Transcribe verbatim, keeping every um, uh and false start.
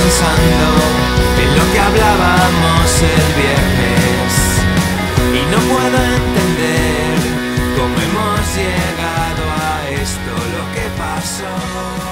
pensando en lo que hablábamos el viernes y no puedo entender cómo hemos llegado a esto, lo que pasó.